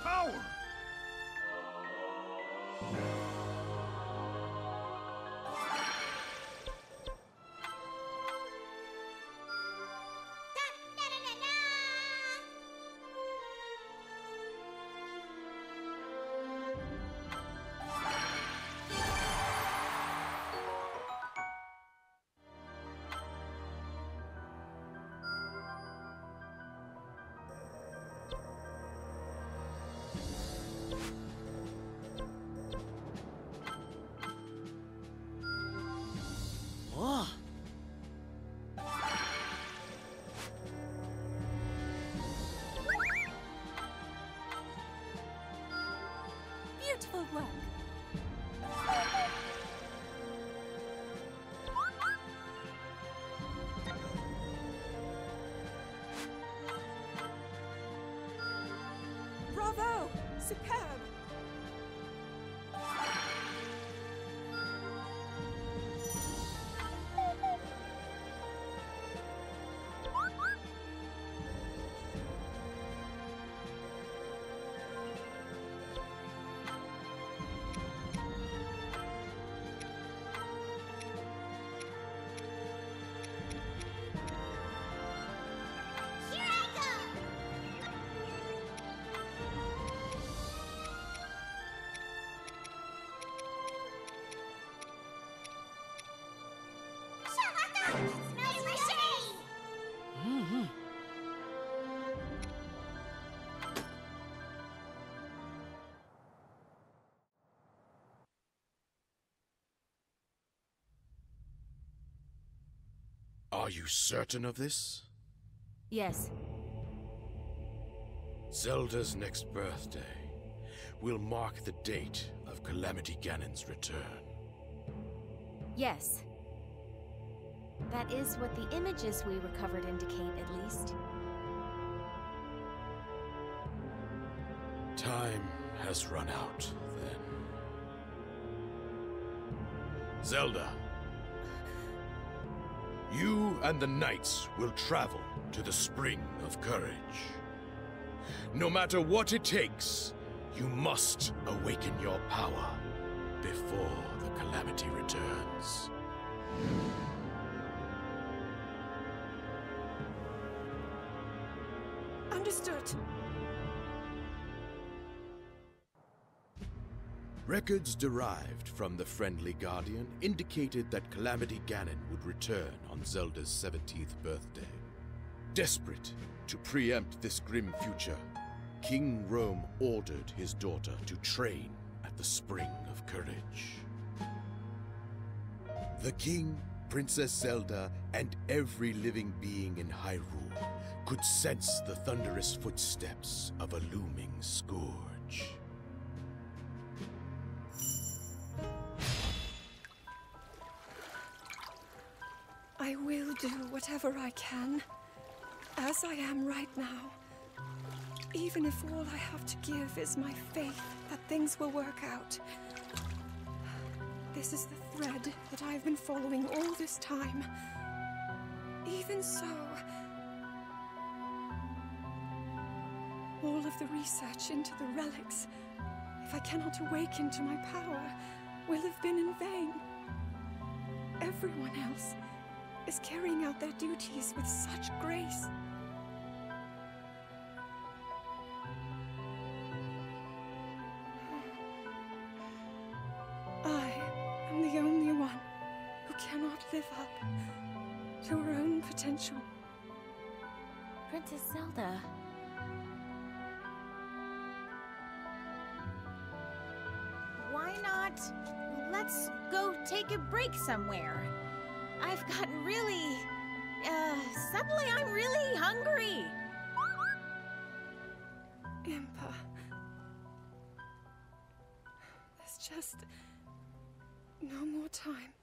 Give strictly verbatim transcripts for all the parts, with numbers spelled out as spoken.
power! Beautiful work. Bravo! Superb! Are you certain of this? Yes. Zelda's next birthday will mark the date of Calamity Ganon's return. Yes. That is what the images we recovered indicate, at least. Time has run out, then. Zelda, you and the knights will travel to the Spring of Courage. No matter what it takes, you must awaken your power before the Calamity returns. Understood. Records derived from the Friendly Guardian indicated that Calamity Ganon would return on Zelda's seventeenth birthday. Desperate to preempt this grim future, King Rhoam ordered his daughter to train at the Spring of Courage. The King, Princess Zelda, and every living being in Hyrule could sense the thunderous footsteps of a looming scourge. I will do whatever I can, as I am right now. Even if all I have to give is my faith that things will work out. This is the thread that I've been following all this time. Even so, all of the research into the relics, if I cannot awaken to my power, will have been in vain. Everyone else is carrying out their duties with such grace. I am the only one who cannot live up to her own potential. Princess Zelda. Why not? Let's go take a break somewhere. I've gotten really... Uh, suddenly I'm really hungry. Impa. There's just no more time.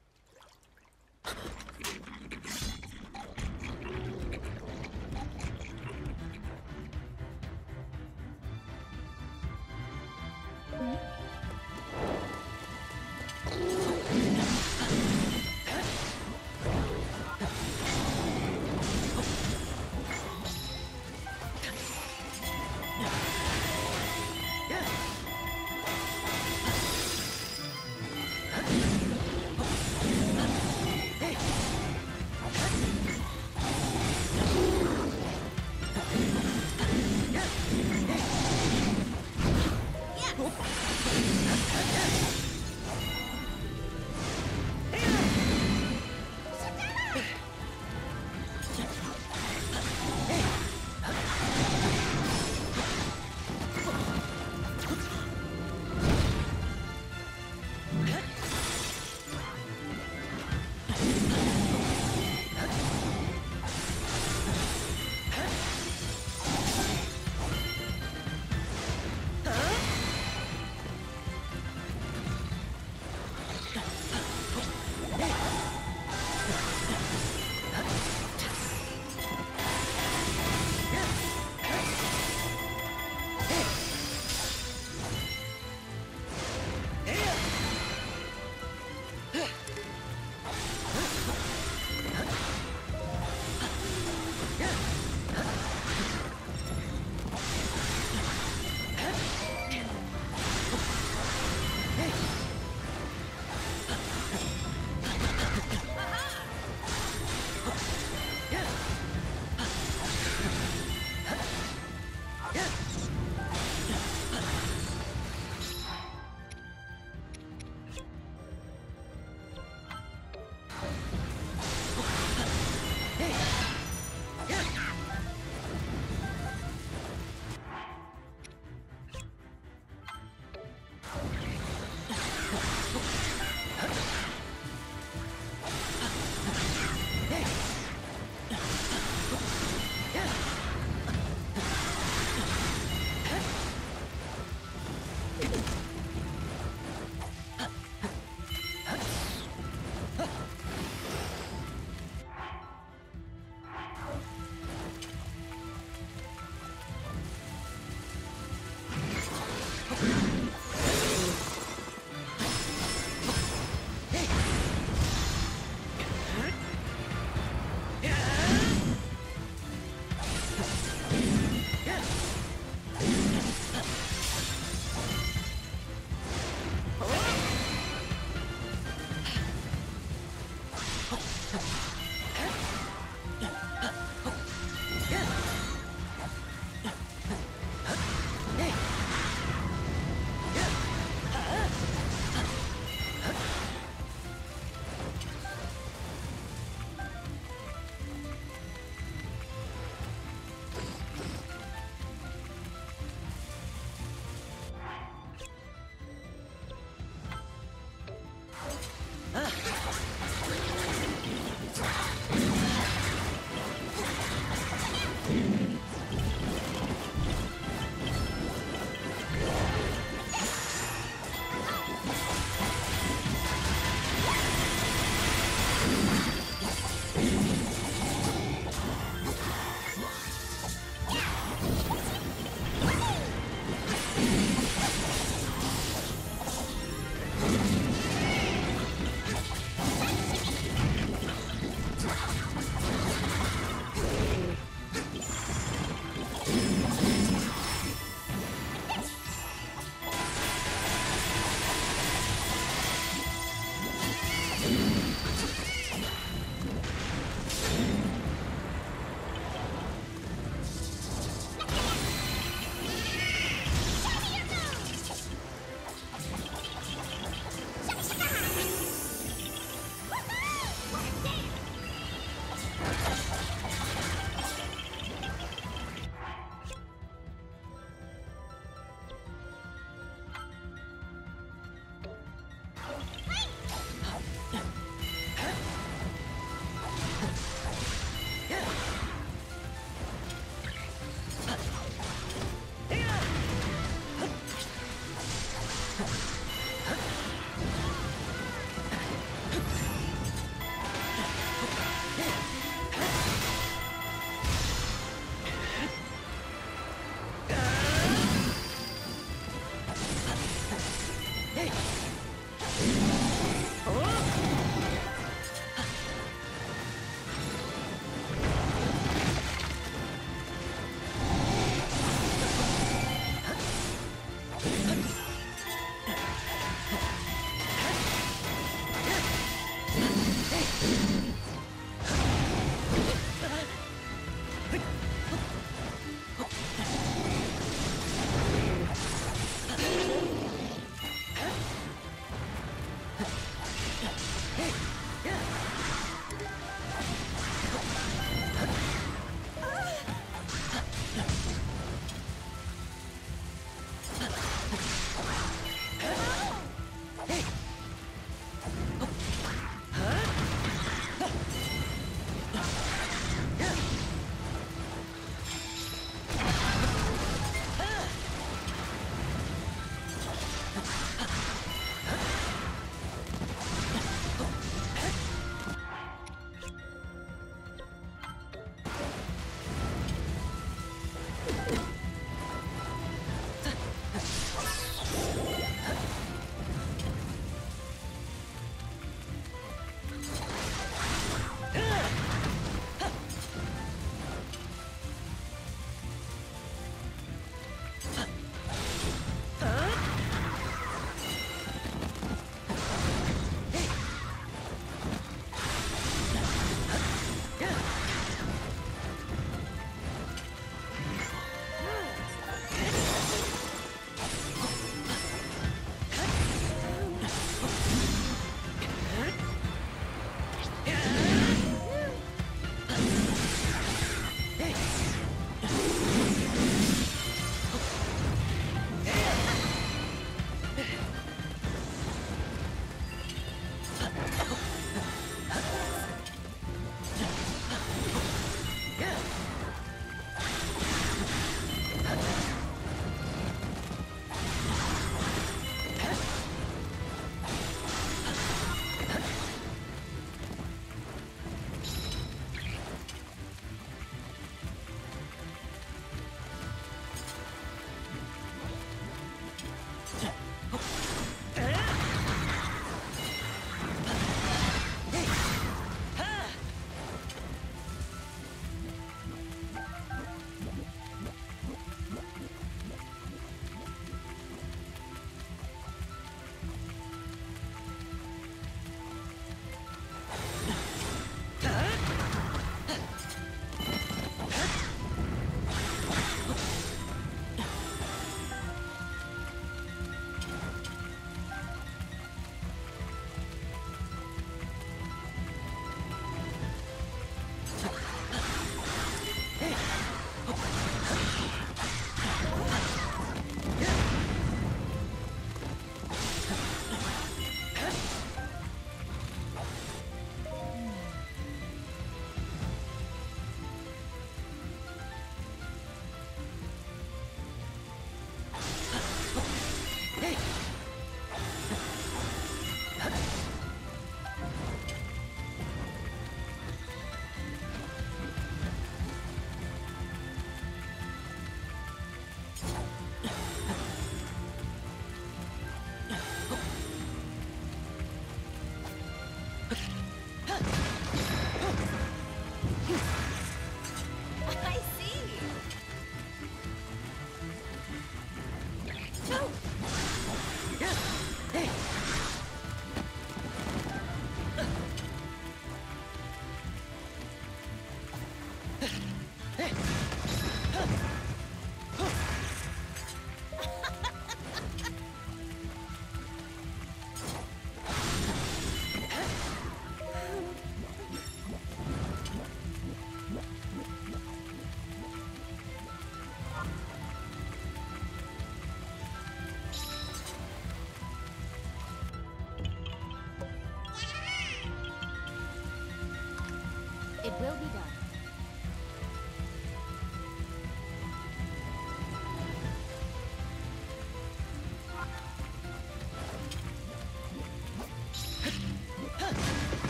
will be done.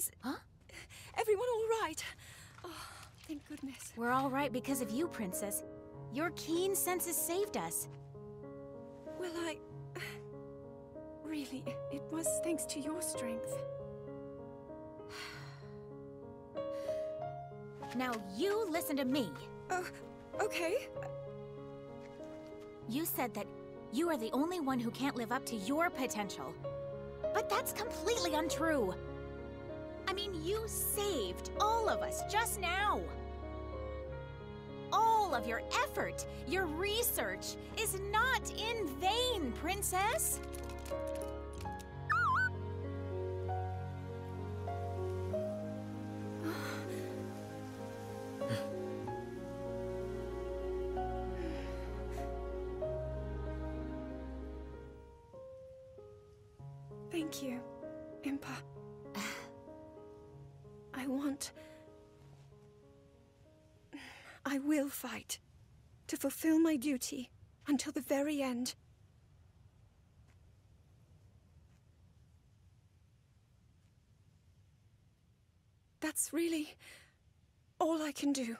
Is Huh? everyone all right? Oh, thank goodness. We're all right because of you, Princess. Your keen senses saved us. Well, I... Really, it was thanks to your strength. Now you listen to me. Oh, okay. You said that you are the only one who can't live up to your potential. But that's completely untrue. I mean, you saved all of us just now. All of your effort, your research, is not in vain, Princess. Thank you, Impa. I want... I will fight to fulfill my duty until the very end. That's really all I can do.